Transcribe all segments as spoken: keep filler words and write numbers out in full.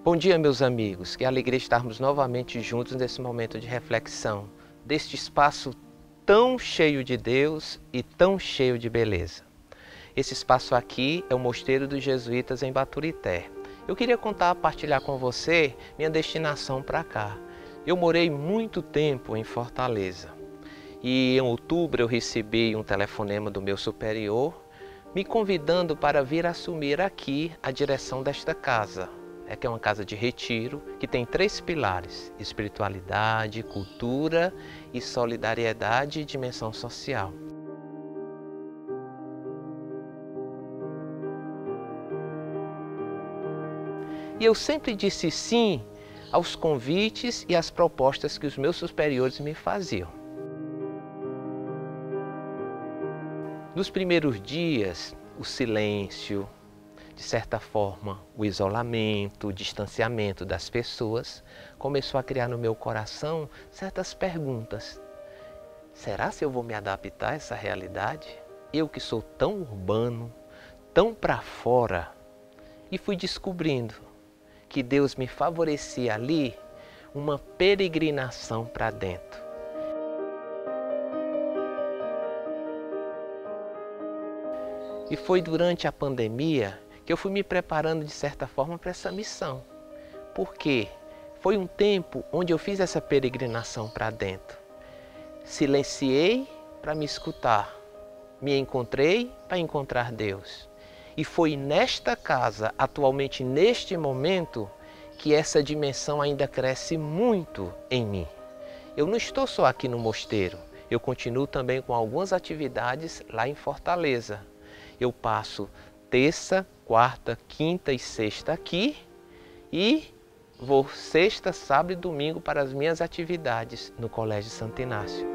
Bom dia, meus amigos. Que alegria estarmos novamente juntos nesse momento de reflexão, deste espaço tão cheio de Deus e tão cheio de beleza. Esse espaço aqui é o Mosteiro dos Jesuítas em Baturité. Eu queria contar, partilhar com você minha destinação para cá. Eu morei muito tempo em Fortaleza e em outubro eu recebi um telefonema do meu superior me convidando para vir assumir aqui a direção desta casa. É que é uma casa de retiro que tem três pilares: espiritualidade, cultura e solidariedade e dimensão social. E eu sempre disse sim aos convites e às propostas que os meus superiores me faziam. Nos primeiros dias, o silêncio, de certa forma, o isolamento, o distanciamento das pessoas, começou a criar no meu coração certas perguntas. Será se eu vou me adaptar a essa realidade? Eu que sou tão urbano, tão para fora, e fui descobrindo que Deus me favorecia ali uma peregrinação para dentro. E foi durante a pandemia que eu fui me preparando de certa forma para essa missão. Porque foi um tempo onde eu fiz essa peregrinação para dentro. Silenciei para me escutar, me encontrei para encontrar Deus. E foi nesta casa, atualmente neste momento, que essa dimensão ainda cresce muito em mim. Eu não estou só aqui no mosteiro, eu continuo também com algumas atividades lá em Fortaleza. Eu passo terça, quarta, quinta e sexta aqui e vou sexta, sábado e domingo para as minhas atividades no Colégio Santo Inácio.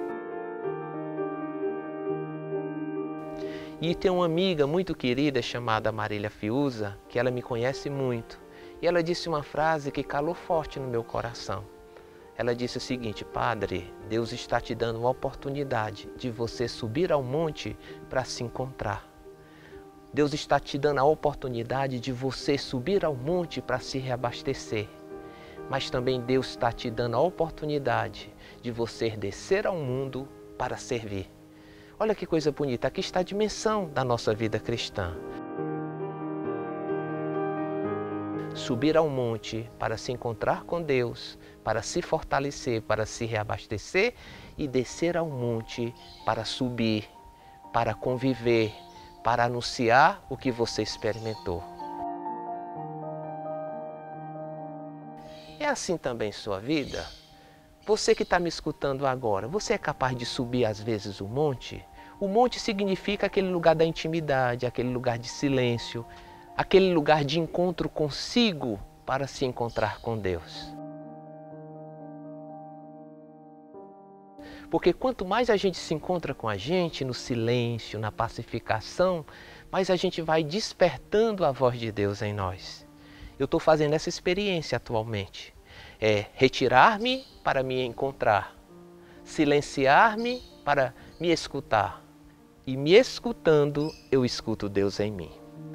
E tem uma amiga muito querida chamada Marília Fiuza, que ela me conhece muito. E ela disse uma frase que calou forte no meu coração. Ela disse o seguinte: Padre, Deus está te dando uma oportunidade de você subir ao monte para se encontrar. Deus está te dando a oportunidade de você subir ao monte para se reabastecer. Mas também Deus está te dando a oportunidade de você descer ao mundo para servir. Olha que coisa bonita, aqui está a dimensão da nossa vida cristã. Subir ao monte para se encontrar com Deus, para se fortalecer, para se reabastecer, e descer ao monte para subir, para conviver, para anunciar o que você experimentou. É assim também sua vida? Você que está me escutando agora, você é capaz de subir às vezes o monte? O monte significa aquele lugar da intimidade, aquele lugar de silêncio, aquele lugar de encontro consigo para se encontrar com Deus. Porque quanto mais a gente se encontra com a gente no silêncio, na pacificação, mais a gente vai despertando a voz de Deus em nós. Eu estou fazendo essa experiência atualmente. É retirar-me para me encontrar, silenciar-me para me escutar. E me escutando, eu escuto Deus em mim.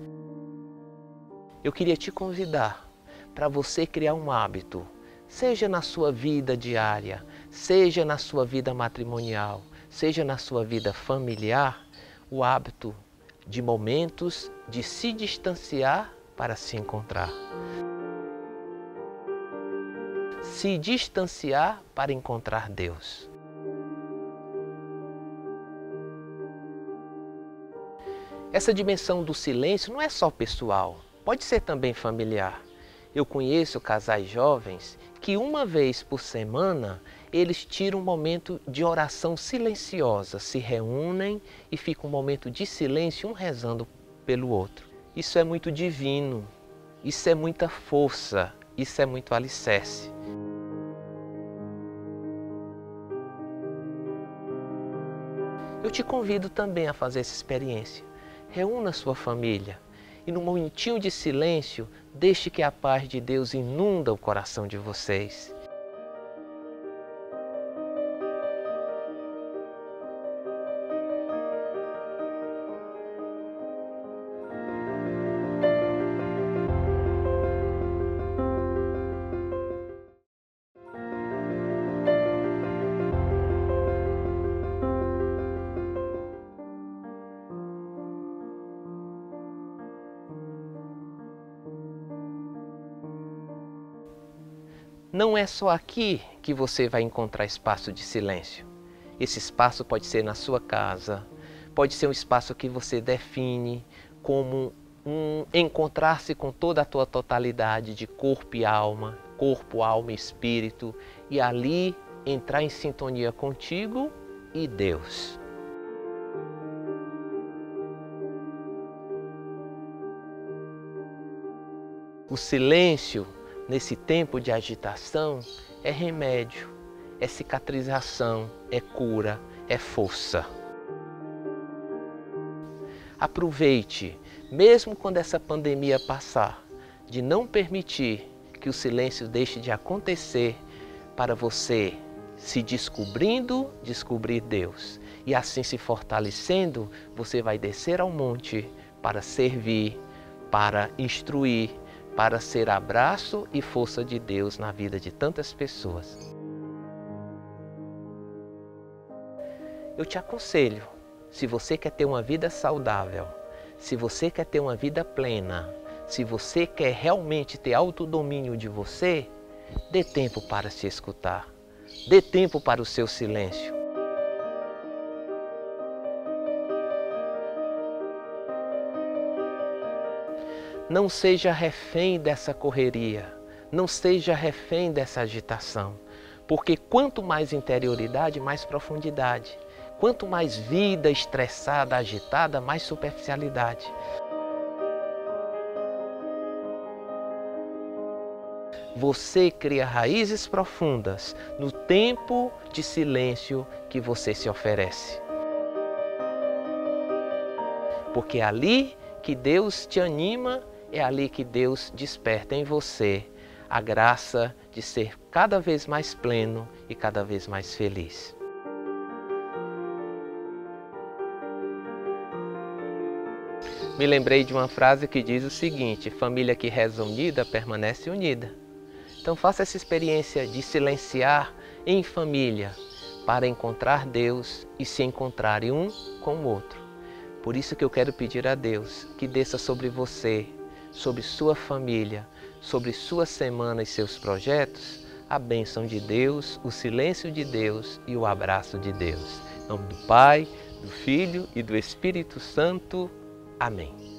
Eu queria te convidar para você criar um hábito, seja na sua vida diária, seja na sua vida matrimonial, seja na sua vida familiar, o hábito de momentos de se distanciar para se encontrar. Se distanciar para encontrar Deus. Essa dimensão do silêncio não é só pessoal, pode ser também familiar. Eu conheço casais jovens que uma vez por semana eles tiram um momento de oração silenciosa, se reúnem e fica um momento de silêncio, um rezando pelo outro. Isso é muito divino, isso é muita força, isso é muito alicerce. Eu te convido também a fazer essa experiência. Reúna sua família e num momentinho de silêncio, deixe que a paz de Deus inunda o coração de vocês. Não é só aqui que você vai encontrar espaço de silêncio. Esse espaço pode ser na sua casa, pode ser um espaço que você define como um encontrar-se com toda a tua totalidade de corpo e alma, corpo, alma e espírito, e ali entrar em sintonia contigo e Deus. O silêncio, nesse tempo de agitação, é remédio, é cicatrização, é cura, é força. Aproveite, mesmo quando essa pandemia passar, de não permitir que o silêncio deixe de acontecer para você, se descobrindo, descobrir Deus. E assim se fortalecendo, você vai descer ao monte para servir, para instruir, para ser abraço e força de Deus na vida de tantas pessoas. Eu te aconselho, se você quer ter uma vida saudável, se você quer ter uma vida plena, se você quer realmente ter autodomínio de você, dê tempo para se escutar, dê tempo para o seu silêncio. Não seja refém dessa correria, não seja refém dessa agitação, porque quanto mais interioridade, mais profundidade. Quanto mais vida estressada, agitada, mais superficialidade. Você cria raízes profundas no tempo de silêncio que você se oferece. Porque é ali que Deus te anima, é ali que Deus desperta em você a graça de ser cada vez mais pleno e cada vez mais feliz. Me lembrei de uma frase que diz o seguinte: família que reza unida permanece unida. Então faça essa experiência de silenciar em família para encontrar Deus e se encontrarem um com o outro. Por isso que eu quero pedir a Deus que desça sobre você, sobre sua família, sobre sua semana e seus projetos, a bênção de Deus, o silêncio de Deus e o abraço de Deus. Em nome do Pai, do Filho e do Espírito Santo. Amém.